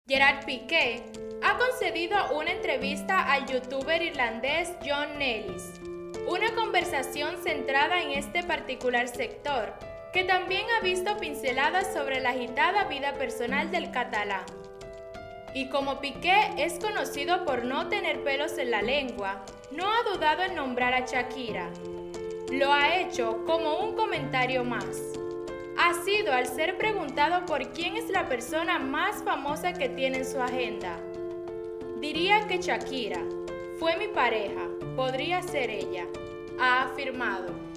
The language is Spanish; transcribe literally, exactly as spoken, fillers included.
Gerard Piqué ha concedido una entrevista al youtuber irlandés John Nellis, una conversación centrada en este particular sector, que también ha visto pinceladas sobre la agitada vida personal del catalán. Y como Piqué es conocido por no tener pelos en la lengua, no ha dudado en nombrar a Shakira. Lo ha hecho como un comentario más. Ha sido al ser preguntado por quién es la persona más famosa que tiene en su agenda. Diría que Shakira. Fue mi pareja, podría ser ella, ha afirmado.